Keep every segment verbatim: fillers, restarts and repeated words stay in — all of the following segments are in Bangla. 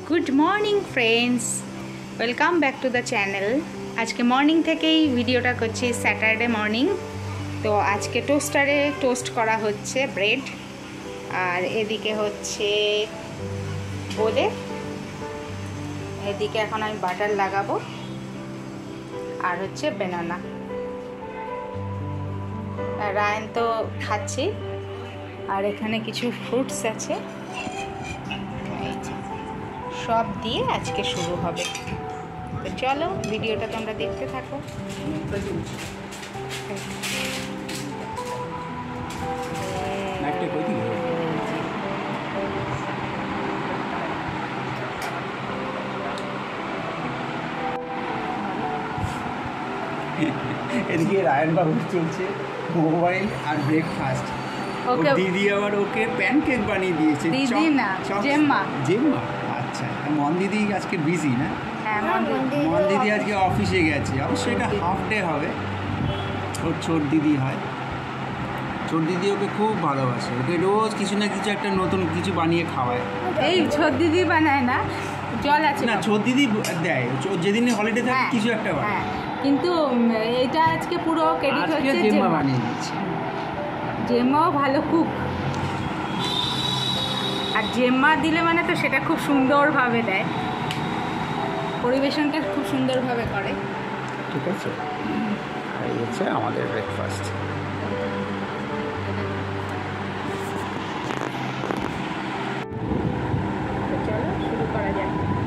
Good morning friends, welcome back to the channel. আজকে মর্নিং থেকেই ভিডিওটা করছি, স্যাটারডে মর্নিং। তো আজকে টোস্টারে টোস্ট করা হচ্ছে ব্রেড, আর এদিকে হচ্ছে বোলে, এদিকে এখন আমি বাটার লাগাবো, আর হচ্ছে বেনানা। রায়ন তো খাচ্ছি, আর এখানে কিছু ফ্রুটস আছে, সব দিয়ে আজকে শুরু হবে। তো চলো ভিডিওটা তোমরা দেখতে থাকো। এদিকে রায়ন বাবু চলছে মোবাইল আর ব্রেকফাস্ট। দিদি আবার ওকে প্যানকেক বানিয়ে দিয়েছে। দিদি না, জেম্মা। জেম্মা, আচ্ছা। মন দিদি আজকে বিজি না? হ্যাঁ, মন দিদি আজকে অফিসে গেছে। অবশ্যই এটা হাফ ডে হবে। ওর ছোট দিদি হয়, ছোট দিদি ওকে খুব ভালোবাসে, ওকে রোজ কিছু না কিছু একটা নতুন কিছু বানিয়ে খাওয়ায়। এই ছোট দিদি বানায় না, জল আছে না, ছোট দিদি দেয়, যেদিন হলিডে থাকে কিছু একটা বানায়। কিন্তু এটা আজকে পুরো ক্রেডিট হচ্ছে জেম্মা বানিয়ে দিয়েছে। জেম্মাও ভালো কুক, আর জেম্মা দিলে মানে তো সেটা খুব সুন্দরভাবে দেয়, পরিবেশনটা খুব সুন্দরভাবে করে। ঠিক আছে, এই হচ্ছে আমাদের ব্রেকফাস্ট। চলো শুরু করা যাক।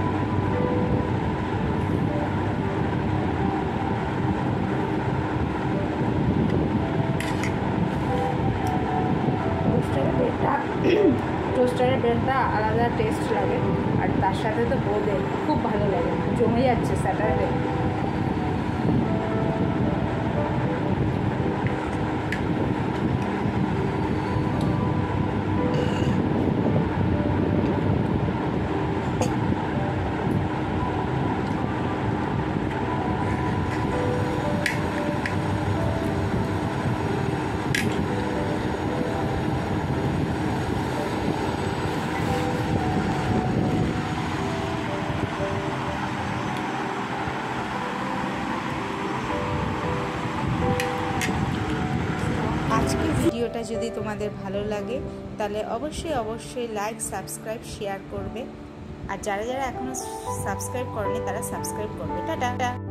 টোস্টারের ব্রেডটা আলাদা টেস্ট লাগে, আর তার সাথে তো বোঁদে খুব ভালো লাগে, জমে যাচ্ছে স্যাটারডে। আজকের ভিডিওটা যদি তোমাদের ভালো লাগে তাহলে অবশ্যই অবশ্যই লাইক, সাবস্ক্রাইব, শেয়ার করবে, আর যারা যারা এখনো সাবস্ক্রাইব করেনি তারা সাবস্ক্রাইব করবে। টাটা।